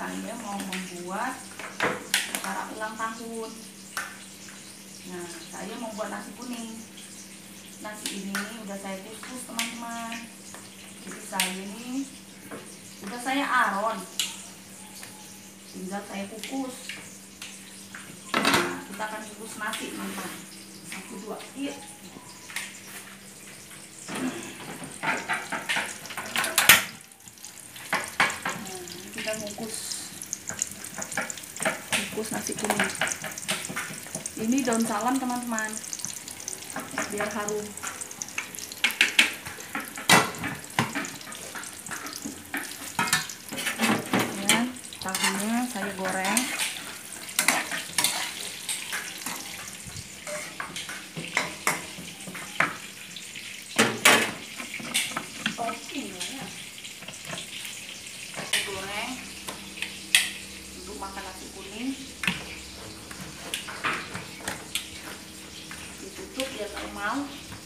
saya mau membuat acara ulang tahun. Nah, saya membuat nasi kuning. Nasi ini udah saya kukus teman-teman. Jadi saya ini udah saya aron, tinggal saya kukus. Nah, kita akan kukus nasi teman-teman. 1, 2, yuk. Kita kukus nasi kuning. Ini daun salam teman-teman, biar harum. Ya, tahunya saya goreng. Goreng untuk makan nasi kuning. Ditutup ya kalau mau.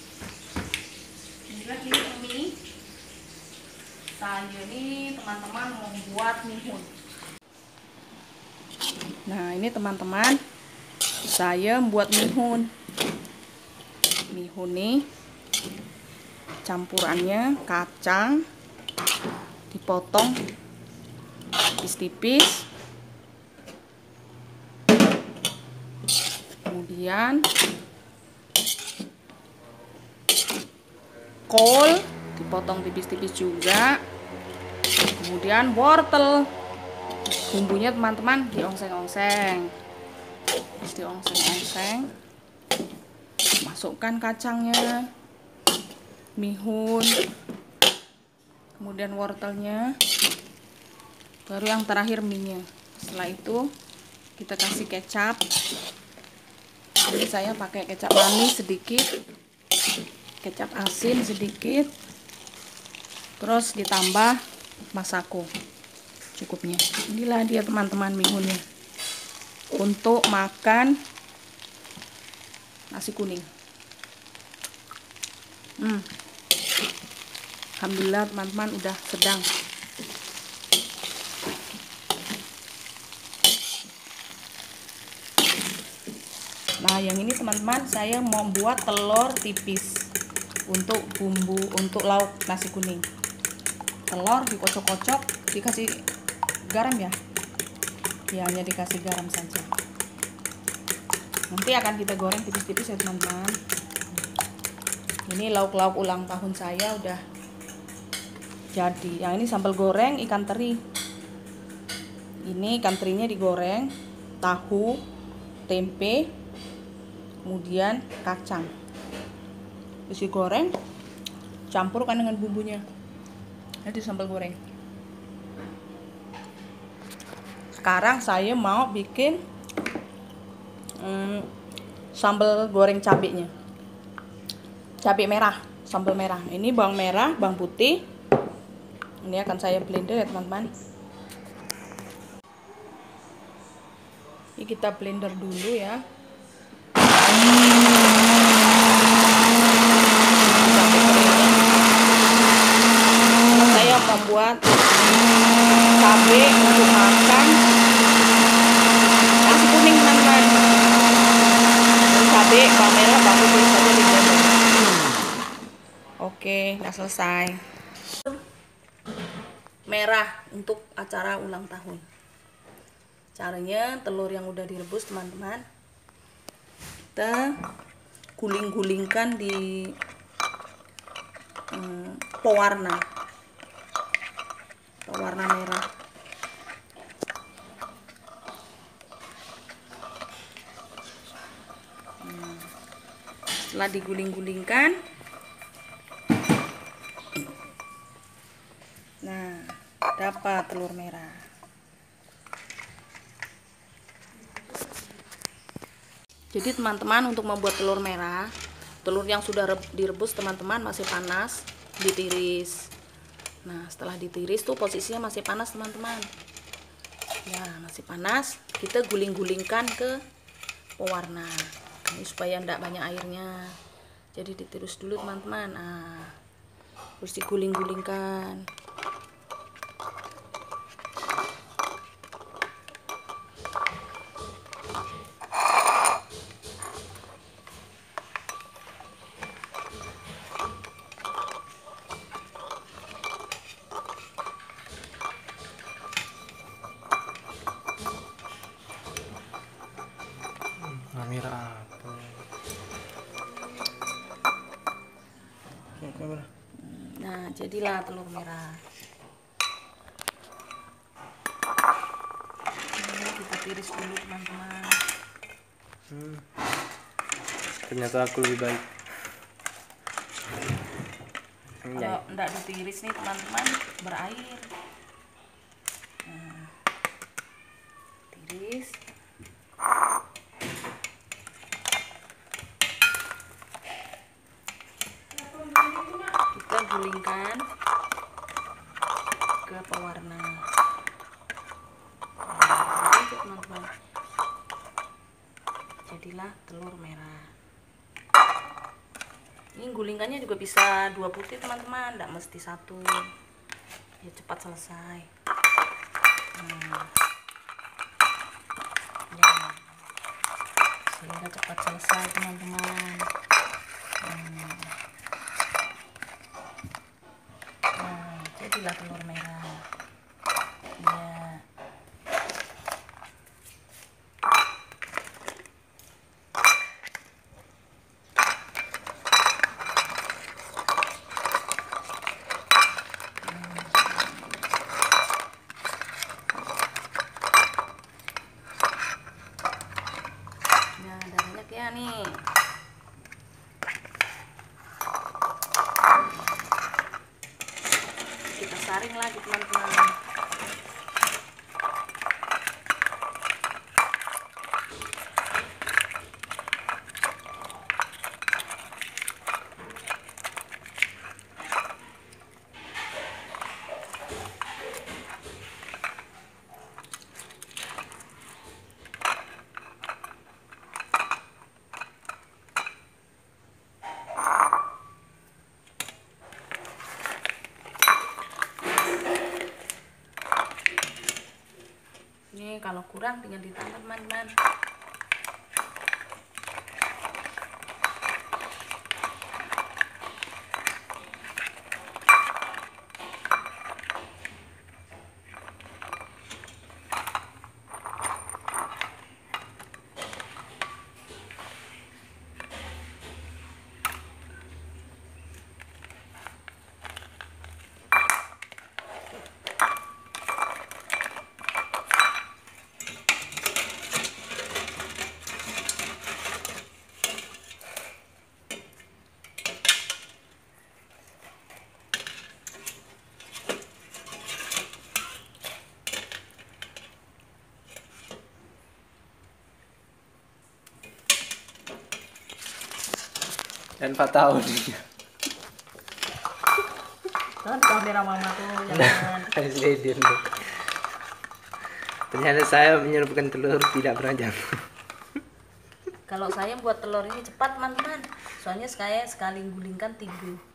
Ini mie. Saya ini teman-teman membuat mihun. Nah, ini teman-teman, saya membuat mihun. Mihun nih campurannya kacang dipotong tipis-tipis, kemudian kol dipotong tipis-tipis juga, kemudian wortel, bumbunya teman-teman diongseng-ongseng, masukkan kacangnya, mihun, kemudian wortelnya, baru yang terakhir mie-nya. Setelah itu kita kasih kecap. Jadi saya pakai kecap manis sedikit, kecap asin sedikit, terus ditambah masako cukupnya. Inilah dia teman-teman mihunnya untuk makan nasi kuning. Alhamdulillah teman-teman udah sedang. Nah, yang ini teman-teman saya mau buat telur tipis untuk bumbu, untuk lauk nasi kuning. Telur dikocok-kocok, dikasih garam ya. Ya, hanya dikasih garam saja. Nanti akan kita goreng tipis-tipis ya teman-teman. Ini lauk-lauk ulang tahun saya udah jadi. Yang ini sambal goreng ikan teri. Ini ikan terinya digoreng, tahu, tempe, kemudian kacang. Terus digoreng, campurkan dengan bumbunya. Jadi sambal goreng. Sekarang saya mau bikin sambal goreng cabenya. Cabai merah, sambal merah. Ini bawang merah, bawang putih. Ini akan saya blender ya teman-teman. Ini kita blender dulu ya. Saya membuat cabai untuk makan nasi kuning teman-teman. Cabai, bawang merah, bawang putih saja di blender. Oke, udah selesai. Merah untuk acara ulang tahun. Caranya, telur yang udah direbus teman-teman, kita guling-gulingkan di pewarna merah. Setelah diguling-gulingkan, nah, dapat telur merah. Jadi teman-teman, untuk membuat telur merah, telur yang sudah direbus teman-teman masih panas, ditiris. Nah, setelah ditiris tuh posisinya masih panas teman-teman. Ya, masih panas, kita guling-gulingkan ke pewarna. Ini supaya enggak banyak airnya. Jadi ditiris dulu teman-teman. Nah, terus diguling-gulingkan. jadilah telur merah. Ini kita tiris dulu teman-teman. Ternyata aku lebih baik. Kalau enggak ditiris nih teman-teman, berair. Nah, tiris. Kita gulingkan ke pewarna. Nah, itu teman-teman. Jadilah telur merah. Ini gulingkannya juga bisa 2 putih teman-teman, tidak mesti 1. Ya cepat selesai. Ya, sehingga cepat selesai teman-teman. Nah, jadilah telur merah. Ya. Nah, udah banyak ya nih. Kita saring lagi teman-teman. Ini kalau kurang tinggal ditambah teman-teman. Dan 4 tahun. Kan kamera mama tuh jangan. Harus ledir tuh. Ternyata saya menyerupkan telur tidak pernah jatuh. Kalau saya buat telur ini cepat teman-teman. Soalnya saya sekali gulingkan 3.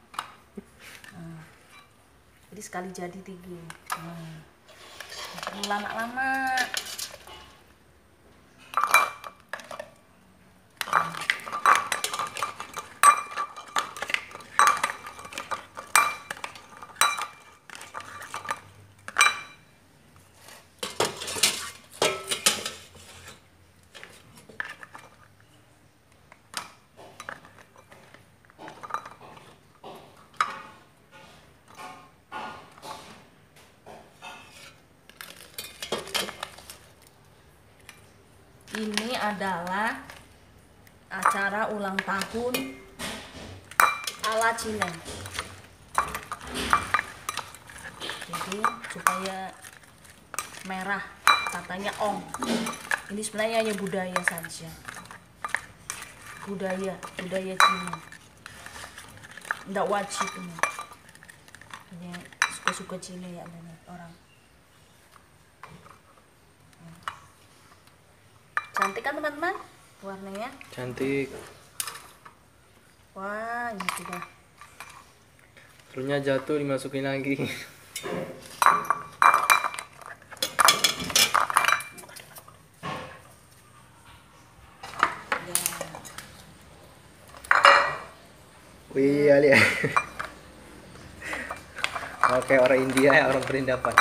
Jadi sekali jadi 3. Perlu lama-lama. Ini adalah acara ulang tahun ala Cina. Jadi supaya merah, katanya Ong. Ini sebenarnya hanya budaya saja. Budaya Cina. Nggak wajib ini. Hanya suka-suka Cina ya banyak orang. Cantik kan teman-teman warnanya? Cantik. Wah, ini sudah. Telurnya jatuh dimasukin lagi. Ya. Wih, lihat. Oke, orang India ya, orang perindapan.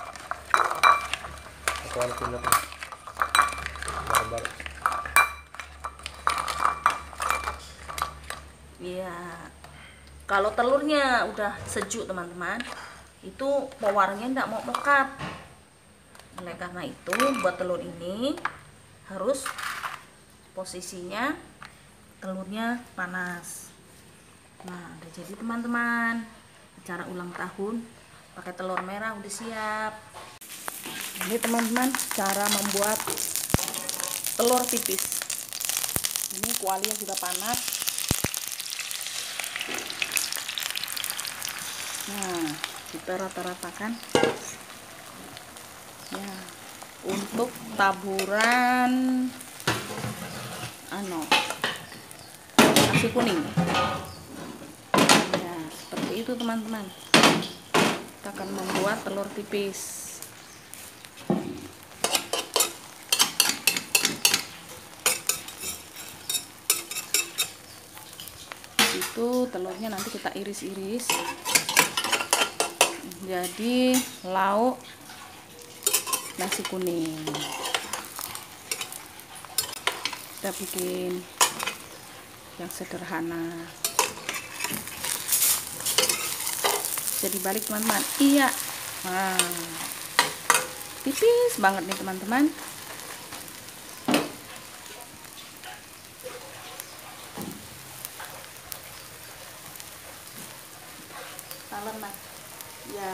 Aku orang perindapan. Barbar. Iya. Kalau telurnya udah sejuk teman-teman, itu pewarnanya tidak mau melekat. Oleh karena itu buat telur ini harus posisinya telurnya panas. Nah udah jadi teman-teman, acara ulang tahun pakai telur merah udah siap. Ini teman-teman cara membuat telur tipis. Ini kualinya sudah panas. Nah, kita rata-ratakan. Ya, untuk taburan nasi kuning. Ya, seperti itu teman-teman. Kita akan membuat telur tipis. Itu telurnya nanti kita iris-iris jadi lauk nasi kuning. Kita bikin yang sederhana. Jadi balik teman-teman. Iya. Nah, tipis banget nih teman-teman. Talen mas, ya.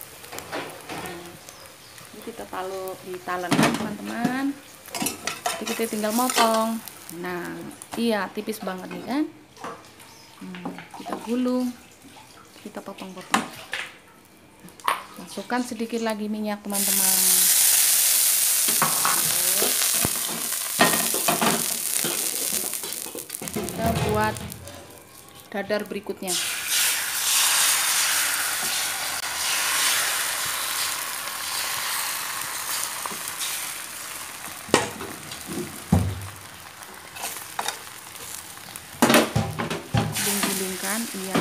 Ini kita taruh di talenkan teman-teman. Jadi kita tinggal motong. Nah, iya tipis banget nih kan. Kita gulung, kita potong-potong. Masukkan sedikit lagi minyak teman-teman. Kita buat dadar berikutnya. Gulung-gulungkan, iya,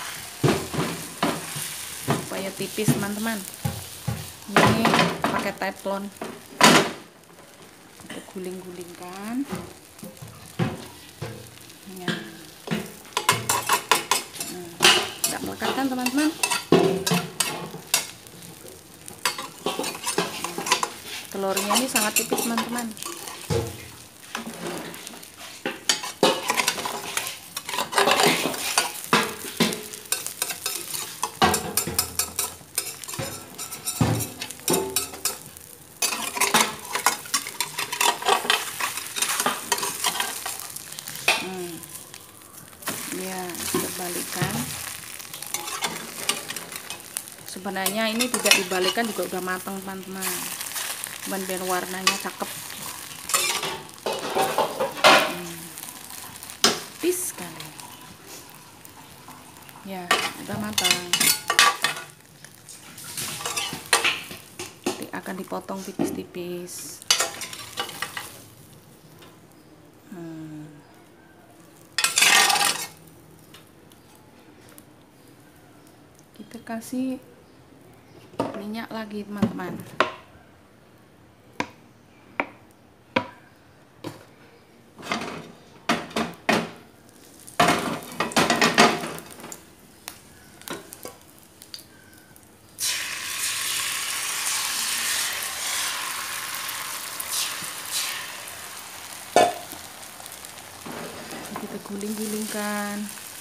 supaya tipis teman-teman. Ini pakai teflon. Kita guling-gulingkan. Ya. Tidak melekat kan teman-teman? Telurnya ini sangat tipis teman-teman. Ya, kita balikkan. Sebenarnya ini tidak dibalikkan juga udah matang teman-teman, cuman biar warnanya cakep. Tipis sekali. Ya, udah matang. Nanti akan dipotong tipis-tipis. Kita kasih minyak lagi teman-teman. Kita guling-gulingkan.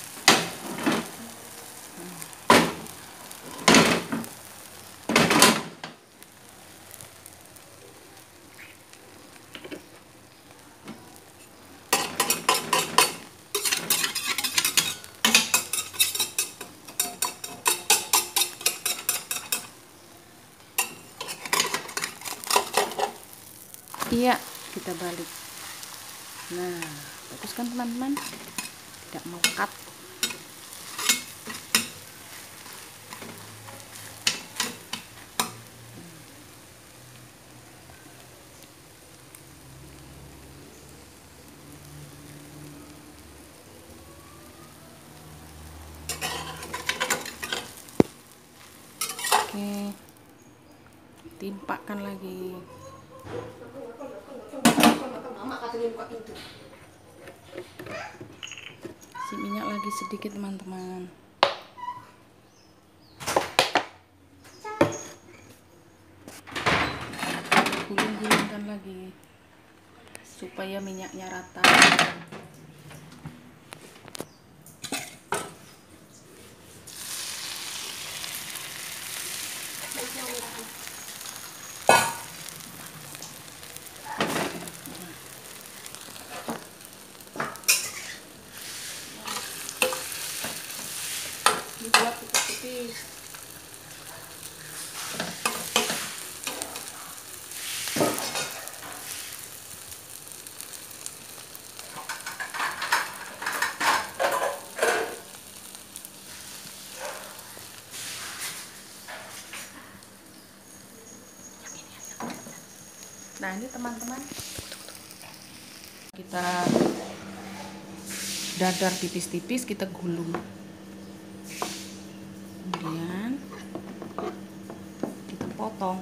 Iya, kita balik. Nah, bagus kan teman-teman? Tidak melekat. Oke, timpakan lagi. Si minyak lagi sedikit teman-teman. ditekan lagi supaya minyaknya rata. Dibuat tipis-tipis. Nah ini teman-teman, kita dadar tipis-tipis, kita gulung, kemudian kita potong.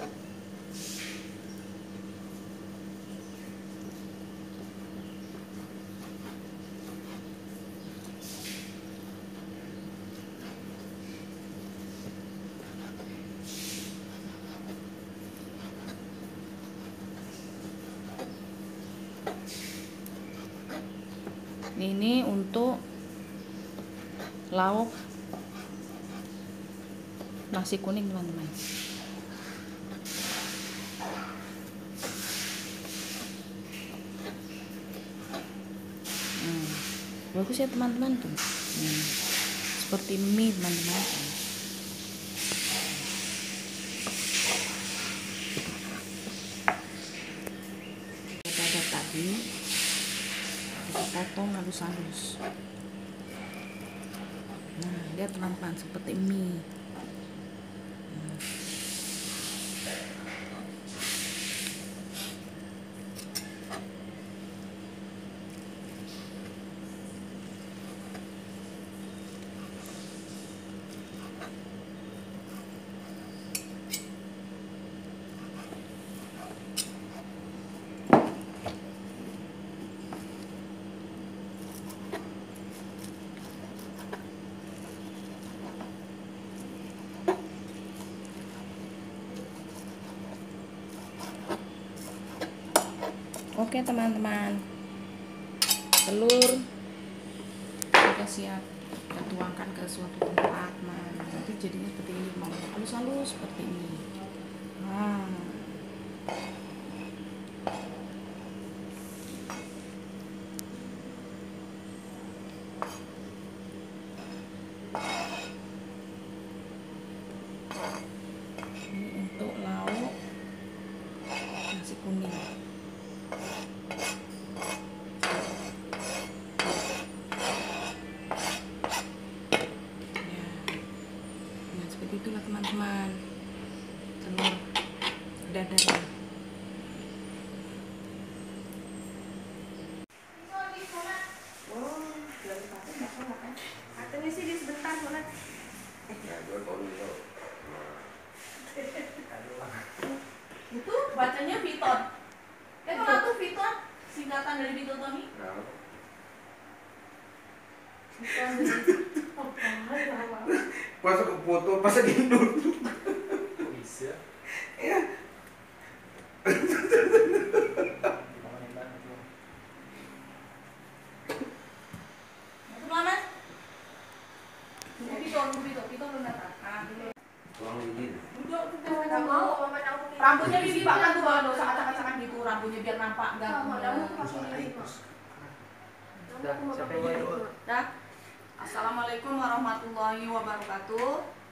Ini untuk lauk nasi kuning teman-teman. Bagus ya teman-teman tuh. Seperti mie teman-teman. Dadar tadi kita potong halus-halus. Nah lihat teman-teman, seperti mie. Oke teman-teman, telur sudah siap, kita tuangkan ke suatu tempat. Nah nanti jadinya seperti ini, mau halus-halus seperti ini. Nah ini untuk lauk nasi kuning. Itulah teman-teman, telur dadar. Katanya sih di sebentar sholat. Itu bacanya Viton. Kalau itu Viton singkatan dari Vitotoni. Pas aku foto pas lagi dulu. Bisa. Ya. Viton belum datang. Nggak mau, mama aku nih. Rambutnya Bibi bahkan tuh bawa dosa acak-acakan gitu, rambutnya biar nampak enggak. Kamu kasih ini, Mak. Siapa yang mau? Dah. Assalamualaikum warahmatullahi wabarakatuh.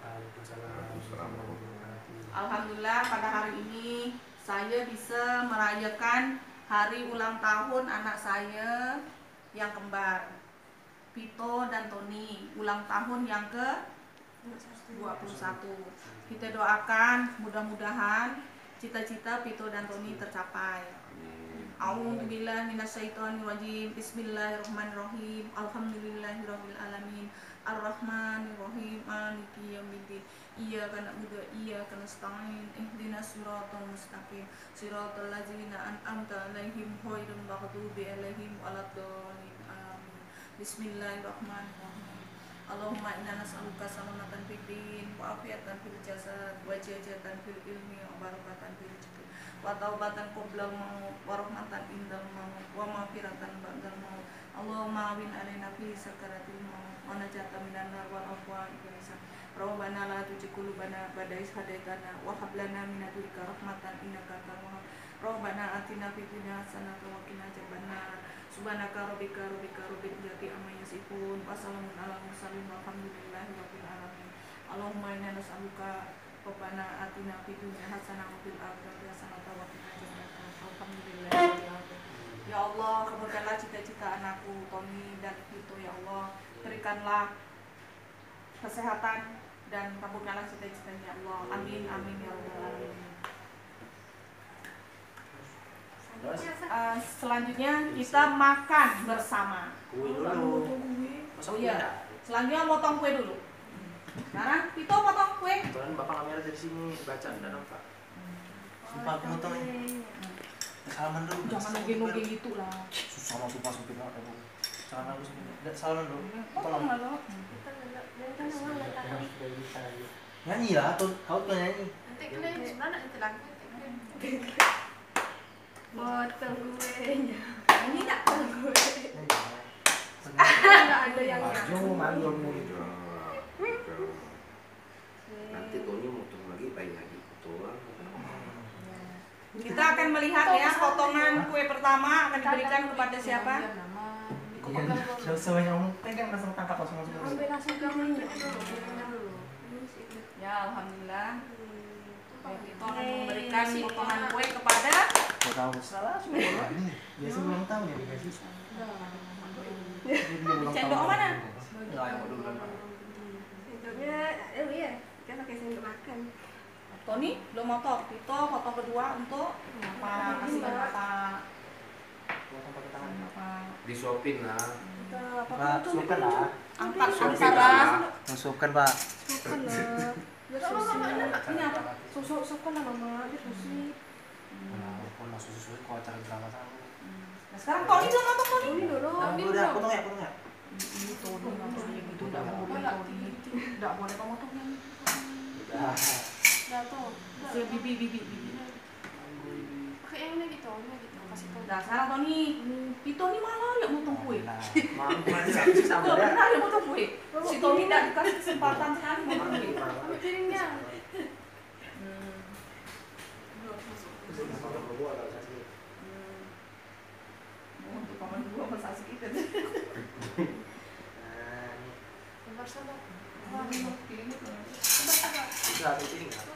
Alhamdulillah pada hari ini saya bisa merayakan hari ulang tahun anak saya yang kembar, Vito dan Tony, ulang tahun yang ke-21. Kita doakan mudah-mudahan cita-cita Vito dan Tony tercapai. A'udzubillahi minasyaitonirrajim. Bismillahirrahmanirrahim. Alhamdulillahirabbil alamin. Arrahmanirrahim. Maliki yaumiddin. Iyyaka na'budu wa iyyaka nasta'in. Ihdinas siratal mustaqim. Siratal ladzina an'amta 'alaihim ghairil maghdubi 'alaihim waladdallin. Amin. Bismillahirrahmanirrahim. Allahumma inna nas'aluka salamatan fid din wa afiatan fil jasad wa jajatan fil ilmi wa barakatan fil rizqi wa wa taubatan qoblal maut wa rahmatan indal maut wa maghfiratan ba'dal maut. Allahumma awin alaina fi sakaratil maut wa najatan minan nar wal afwa ihsan. Rabbana la tuzigh qulubana ba'da idh hadaitana wa hab lana min ladunka rahmatan innaka antal wahhab. Rabbana atina fid dunya hasanatan wa qina adzabannar. Subhanaka rabbika rabbil izzati amma yasifun wa salamun alal mursalin walhamdulillahi rabbil alamin. Allahumma inna nas'aluka Rabbana atina fid dunya hasanah wa fil akhirati hasanah wa qina adzabannar. Alhamdulillah. Ya Allah, kabulkanlah cita-cita anakku Tony dan Vito ya Allah. Berikanlah kesehatan dan kabulkanlah cita-citanya ya Allah. Amin amin ya rabbal alamin. Selanjutnya kita makan bersama. Kue dulu. Oh iya. Selanjutnya potong kue dulu. Sekarang Vito potong kue. Kebetulan bapak kamera dari sini baca dan nampak. Sumpah aku potong ini. Salaman dulu. Jangan nugi-nugi gitu lah. Susah mau sumpah supir banget aku. Salaman dulu supir. Salaman dulu. Potong lah lo. Nyanyi lah, kau tuh nyanyi. Nanti kena sebenarnya nanti lagu. Potong kuenya. Ini tak potong kue. Enggak ada yang Maju, maju. Nanti Tony motong lagi, bayi lagi betul. Kita akan melihat ya potongan kue pertama akan diberikan kepada siapa? Sesuai yang pegang langsung tangkap langsung. ambil langsung ke minyak dulu. Ya alhamdulillah. Kita akan memberikan potongan kue kepada Kau tahu salah semua. Biasa ulang tahun ya dikasih. Cendok mana? Enggak, yang dulu kan. Sendoknya, iya, kan pakai sendok makan. Tony belum motor. Vito foto kedua untuk apa? Kasih bapak. Potong pakai tangan. Bapak. Disuapin lah. Kita Pak, suapkan lah. Angkat Disuapin antara. lah. Masukkan, Pak. makan lah. Biar susi. Ini apa? Susu-susukan lah mama, biar susi. Kau langsung sesuai kau acara drama tahu. Nah, sekarang Tony belum nonton Tony. Ini dulu. Udah, potong ya, potong ya. Itu itu tidak boleh Tony. Tidak boleh kamu potongnya. Udah. Udah tuh. Bibi. Pakai yang ini gitu, kasih tahu. Nah sekarang Tony. Vito ini malah ya motong kue. Maaf, masih Gak sama ya. pernah ya motong kue. Si Tony tidak dikasih kesempatan sekali motong kue. Ambil piringnya. Untuk paman dua masa kita. Sabar sabar. Sudah ada piring kan?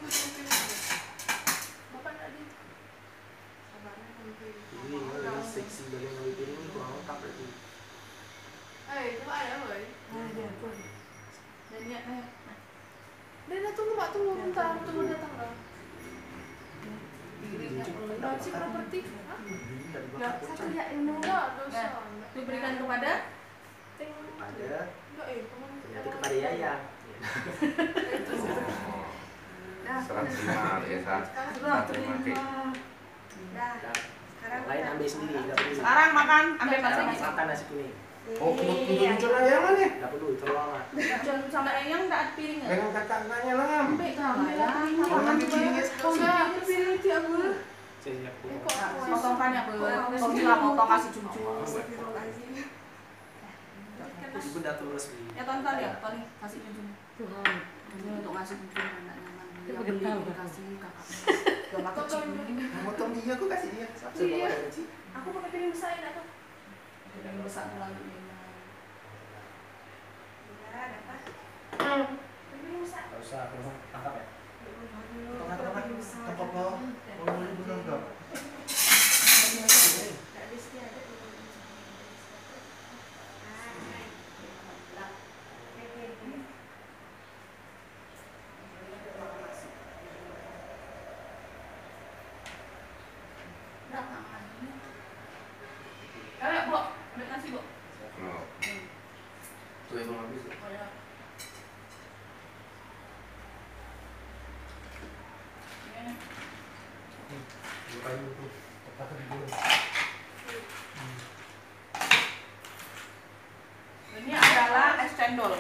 Bapak tadi. Sabarnya nanti. Ini kalau seksi dari yang lebih piring ini kurang lengkap berarti. Coba ada boy. Ada pun. Dan ya, Dena tunggu Pak, tunggu bentar, tunggu datang lah. Nanti properti. Enggak, satu ya ini enggak dosa. diberikan kepada Ada. Enggak Ternyata kepada Yayang. Serah terima ya saat terima kasih. Dah. Sekarang Lain ambil sendiri, nggak perlu. sekarang makan ambil Sekarang masanya. makan nasi kuning. Oh, kudu muncul lah yang mana? Nggak perlu, terlalu lama. Jangan sama Eyang enggak ada piringnya. Pegang kakaknya lah. Ambil lah. Jangan piringnya. enggak piring tiap bulan. Saya siap. Potongkan ya, Bu. Kalau potong kasih cucu. Ibu datang resmi. Ya tonton ya, Tony kasih cucu. Ini untuk ngasih cucu anaknya. Yang beli kasih kakaknya. Gak makan cucu. Motong dia, aku kasih dia. Iya. Aku pakai piring besar ini aku. Yang besar lagi. Piring besar. Enggak usah, kalau tangkap ya. Tangkap. Tangkap kau. Oh, ini tangkap. Enggak bisa ada. Ayo, Bu. Ambil nasi, Bu. Oh. Tuh yang belum habis. Ini adalah es cendol.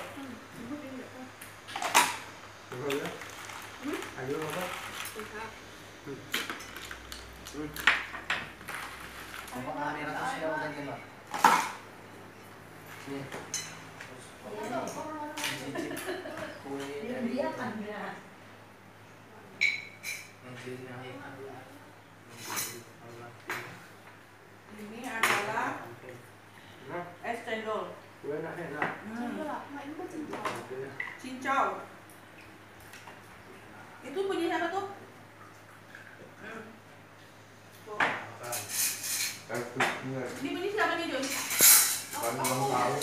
Ayo apa? Bapak kamera terus ya ganti Pak. Nih. Terus cicip kue dari Ini adalah es cendol. Cincau. Itu punya siapa tuh? Tuh. Ini punya siapa nih, Joni? Kan ulang tahun.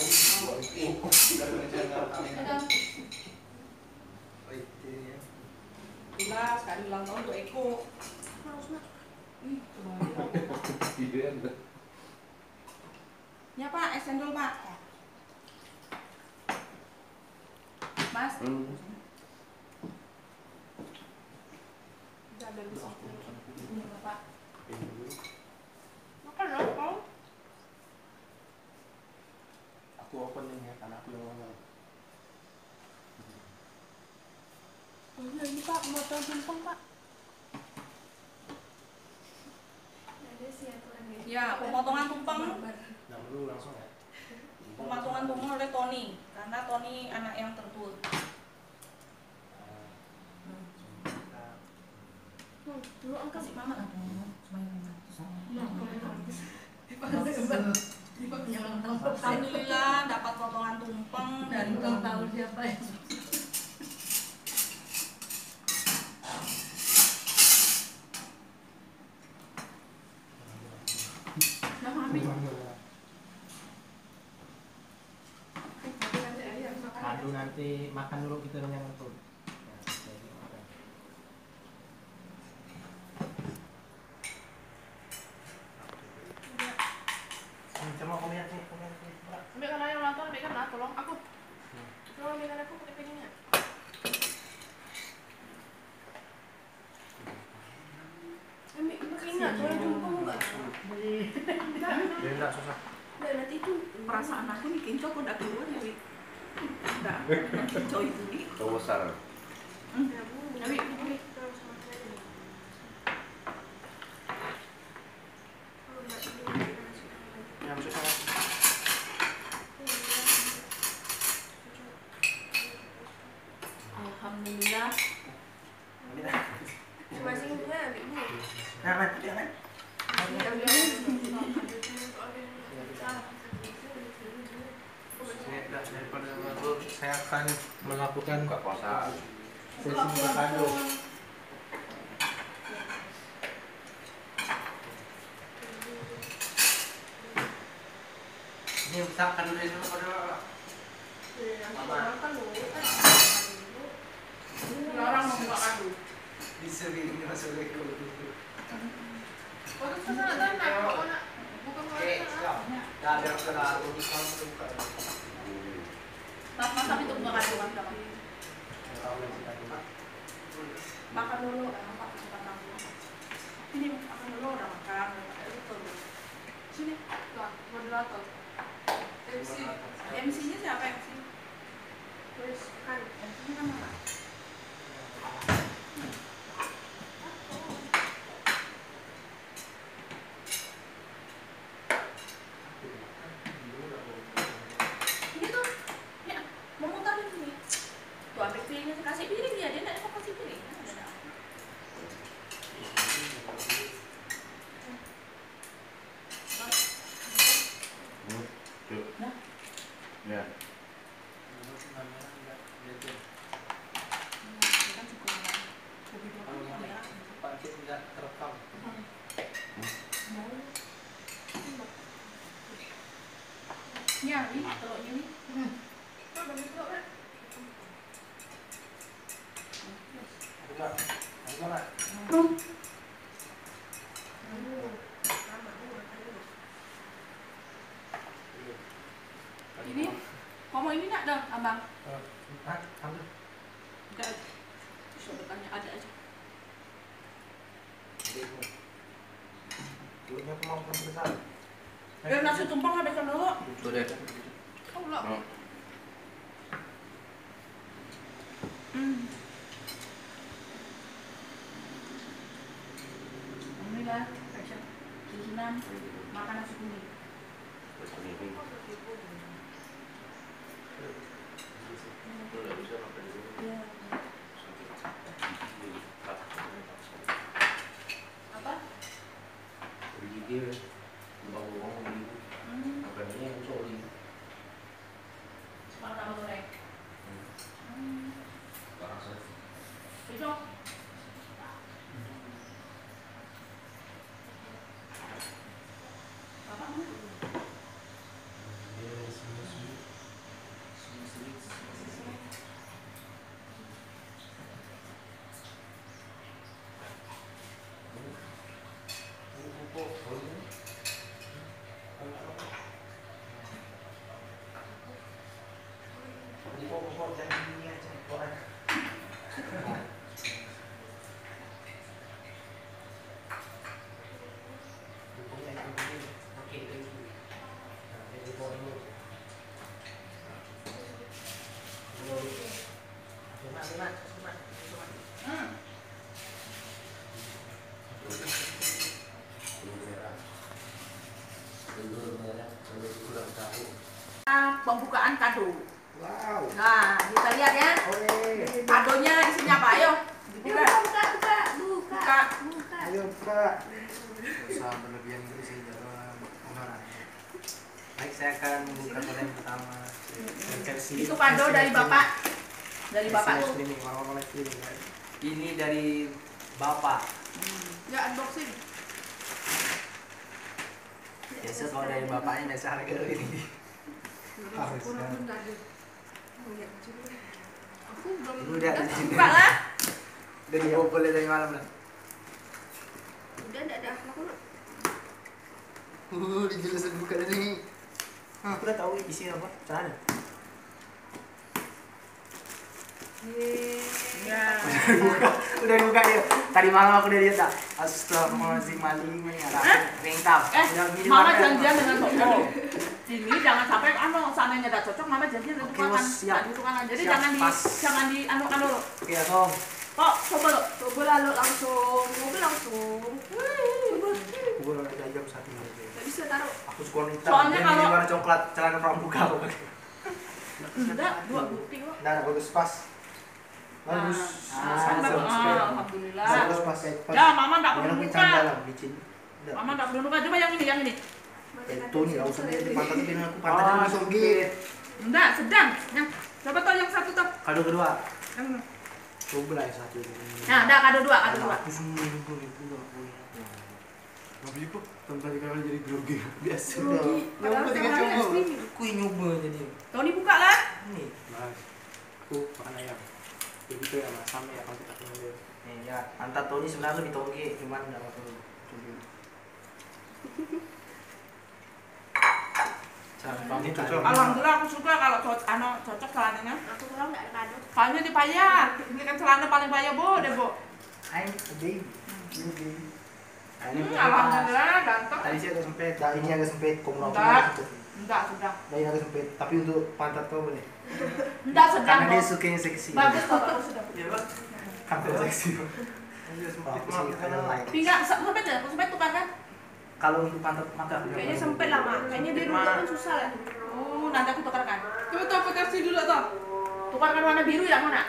Jelas, sekali ulang tahun untuk Eko. Ih, Iya. ya Pak, es cendol Pak. Mas. Ini Bapak. Makan dong, kau. Aku opening ya karena aku yang ngomong. Ini Pak, mau tumpeng Pak. Ada sih aturan ya. Ya, pemotongan tumpeng. Nah, dulu langsung ya. Pemotongan tumpeng oleh Tony, karena Tony anak yang tertua. Dulu angkat Kasih mama. Alhamdulillah dapat potongan tumpeng dari Tahu siapa ya? Nah, Mami. Aduh nanti makan dulu kita yang nonton. Coba kamu lihat nih, Ambil kan yang nonton, ambil kan tolong aku. Tolong ambil kan aku pakai piringnya. Ambil piringnya, tolong tumpeng enggak? Dia enggak susah. Enggak, nanti itu Perasaan aku nih kincok udah keluar ya, Wi. Udah, kincok itu nih. Cowok besar. Abi, abi. Yang susah. Alhamdulillah. masing-masing juga ambil Bu. Nah, jangan. Daripada ngabur, saya akan melakukan Buka puasa. sesi bakado. Ini usahakan dulu ini pada Makan dulu. Orang mau buka kado. bisa ini masuk lagi dulu. Waktu sana tanah, kok nak bukan Oke, siap. Dah ada kena untuk kamu buka. Mas, masak itu buka kado mas, Bapak. Makan dulu, Pak. Makan dulu. Ini makan dulu, udah makan. Sini. Lah, moderator. MC. MC-nya siapa MC? Terus kan MC-nya kan Mama. Ini tuh, ya, memutar di sini. Tuh ambil piringnya, kasih piring dia nggak mau kasih piring. Ada. Nah, Ya. kan cukup. Begitu kan kamera. Panci tidak terekam. Ya, ini telurnya nih. kok bagi kok kan? Enggak. Enggak. Ini, kamu ini nak dong, abang? Ambil. Enggak. Bisa bertanya ada aja. Punya kemampuan besar. Nasi tumpeng habiskan dulu. Tuh deh. Oh, belum. Oh. Alhamdulillah. Nan makan nasi kuning. Terus ini. Itu nggak bisa makan di sini. Iya. Apa? Gigi ya. Ngomong-ngomong gigi. Makannya yang soli. Makan goreng. Parasa. Besok. Bapak mana? Pembukaan kado. Wow. Nah, kita lihat ya. Oleh. Kadonya isinya apa? Ayo. Buka, Dibuka. buka, buka, buka, buka. Ayo Pak. Usaha berlebihan dulu sih dalam pengarang. Baik, saya akan membuka kado yang pertama. Itu kado dari Bapak. Dari Bapak tuh. Ini dari Bapak. Ya unboxing. Biasa kalau dari bapaknya biasa harga ini. Harus kan. Aku belum Udah di sini. Buka lah. Dari bobol dari malam lah. udah enggak ada aku. Dijelasin buka dari sini. Aku udah tahu isinya apa. Celana. Ya. Udah dibuka dia. Tadi malam aku udah lihat tak. Astagfirullahaladzim maling ringkap. Mama janjian dengan Toko. Ini jangan sampai seandainya tidak cocok, Mama janjian dengan Oke, tukaran. Bos, siap. Nah, ditukaran. Jadi Siap, jangan pas. jangan di anu. Oke ya Tom. Kok coba lo. Coba lalu langsung, coba langsung. Aku udah jam 1 Enggak bisa taruh. Aku sekolah hitam. Soalnya Dia kalau- milih warna coklat celana pramuka aku pakai. Enggak, 2 bukti kok. Nah, bagus pas. Bagus. Alhamdulillah. Bagus pas. Ya, Mama enggak perlu buka. Licin. Mama enggak perlu buka. Coba yang ini. Itu nih, aku sendiri di pantat ini aku pantatnya langsung gigit. Enggak, sedang. Nah, coba toh yang satu toh. Kado kedua. Yang- Coba lah yang satu ini. Nah, udah kado 2, kado 2. Aku semua itu enggak punya. Enggak bisa kok. Tanpa dikali jadi grogi. Biasa. Grogi. Padahal Nyoba tiga tiap hari coba. es krim. Aku yang nyoba jadi. Tony buka lah. Nih, Mas. Aku makan ayam. Begitu ya Mas, sama ya kalau kita punya. Nih ya, pantat Tony sebenarnya lebih toge, cuman enggak mau coba. Ini cocok. Alhamdulillah aku suka kalau cocok celananya. Aku pulang enggak ada kado. Soalnya dipayar. Ini kan celana paling payah, Bu, deh, Bu. I'm a baby. Nah, ini Alhamdulillah ganteng. tadi sih agak sempit. Nah, ini agak sempit. Enggak. Enggak, sudah. Nah, ini agak sempit. Tapi untuk pantat kau boleh. Enggak sedang. Karena dia Bu. suka yang seksi. Bagus kok kalau sudah. Iya, Bang. Pantat seksi. Aku sih karena like. Pinggang sempit ya? Sempit tukar kan? Kalau untuk pantat mata Kayaknya sempit lah, Mak. Kayaknya di rumah kan susah lah. Oh, nanti aku tukarkan. Coba tuh aku kasih dulu tuh. Tukarkan warna biru yang mana?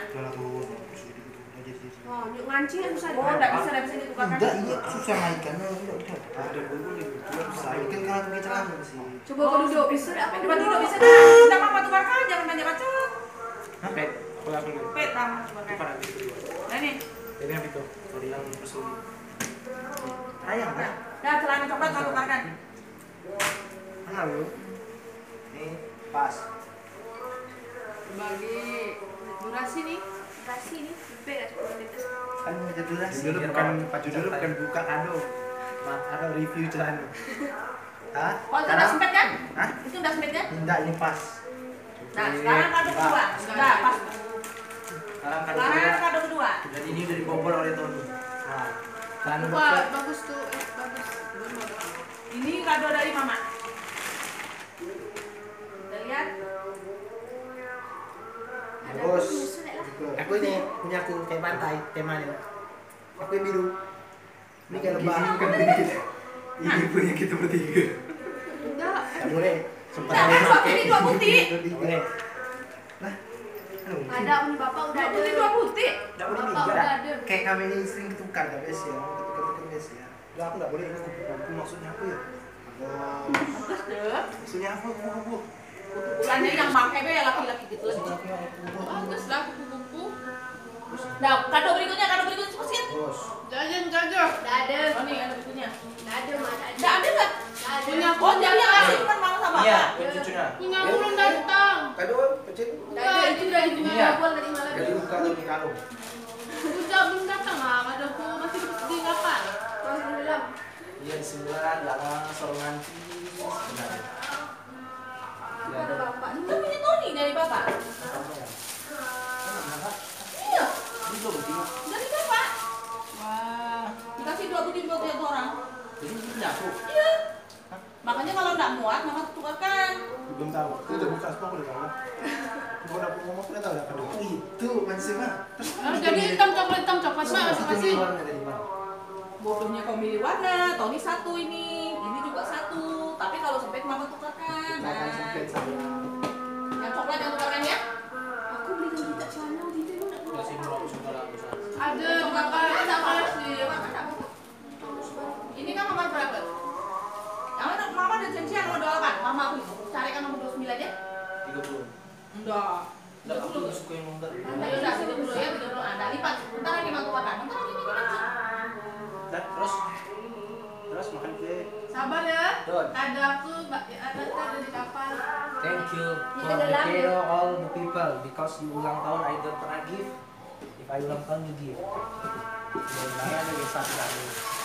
Oh, nyuk ngancing kan susah. Oh, enggak bisa ditukarkan. Enggak, iya susah naikkan. Udah. Ada dulu nih. Susah. Kan karena pakai celana sih. Coba aku duduk, bisa enggak aku Coba dulu duduk? bisa kan? Sudah Mama tukarkan, jangan banyak bacot. Pet. Aku Pet Mama tukarkan. Nah ini. Jadi yang itu dari yang pesuli. Ayam kan? Dah celana coklat kau tukarkan. Mana lu? Nih, pas. Bagi durasi nih. Durasi nih. Sampai enggak cukup menit. Kan ada durasi. Judul bukan buka kado. Ada review celana. Hah? Oh, itu udah sempit kan? Hah? Itu udah sempit kan? Enggak, ini pas. Nah, sekarang kado kedua. Enggak, pas. Sekarang kado Sekarang kedua. kado kedua. Dan ini udah dibobol oleh Tony. Nah, celana Wah, bobol. bagus tuh. Bagus. Ini kado dari Mama. Kita lihat. Ada Bagus. aku nyusul lah. Aku ini punya aku kayak pantai temanya. Aku yang biru. Ini kayak lebah. Ini punya kita bertiga. Enggak. Nggak boleh. Sempat Nah, ada suami ini 2 putih. Nggak boleh. Nah, Ada punya bapak udah Dua ada. putih, 2 putih. nggak boleh Bapak nih. udah ada. Kayak kami ini sering tukar nggak biasa ya, tukar-tukar biasa ya. Udah aku nggak boleh ini kupu-kupu maksudnya apa ya? Bagus deh. Maksudnya apa kupu-kupu? Ukurannya yang pakai be laki-laki gitu. Maksudnya apa kupu-kupu? Bagus lah kupu-kupu. Nah, kado berikutnya cepat. Bos. Jajan. Udah ada. Oh nih kado berikutnya. Udah ada mana? Enggak ada enggak? Udah ada. Punya oh jadi yang ngasih cuma mama sama Iya, bapak. punya cucunya. Punya aku belum datang. Kado pecet. Udah ada itu udah dipunya Iya. buat tadi malam. Jadi buka lagi kalung. Udah belum datang lah. Ada aku masih di kapal. Masih di dalam. Iya di sebelah, jangan sorong nanti. Sebenarnya. Aku ada bapak. Itu punya Tony dari bapak. Apa ya? Iya, Ini belum begini. dari bapak. Wah, dikasih 2 putih buat tiap orang. Jadi ini punya aku. Iya. Makanya kalau enggak muat, mama tukarkan. Belum tahu. Itu udah buka semua aku udah tahu. Gua udah ngomong udah tahu ya kado. Itu masih mah. Terus Jadi hitam coklat mah masing-masing. Bodohnya kau milih warna, Tony 1 ini juga 1. Tapi kalau sempit mama tukarkan. Makan sempit saya. Yang coklat yang tukarkan ya. Aku beli tidak celana di itu enggak. Masih belum aku suka lah. Ada bapak sama sih. Ini kan nomor berapa? Yang mana mama ada janjian nomor 28. Mama aku carikan nomor 29 ya. 30. Enggak. Enggak, aku nggak suka yang longgar. Ayo udah 30 ya, 30. Ada lipat. Bentar lagi mama tukarkan. Bentar lagi mama tukarkan. Dan terus makan kue. Sabar ya. Don. Ada aku ada di kapal. Thank you Ini for ada the lampu. care all the people because you ulang tahun I don't pernah give. If I ulang tahun you give. Dan ada yang satu lagi.